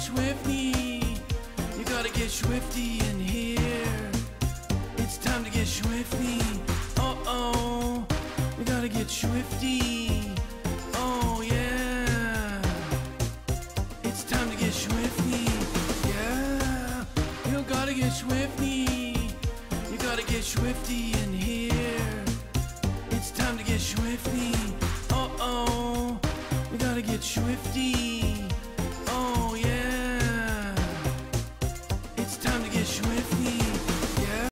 swifty. You gotta get swifty in here. It's time to get swifty. Uh-oh, you gotta get swifty. Oh yeah, it's time to get swifty. Yeah, you gotta get swifty. You gotta get swifty in here. It's time to get swifty.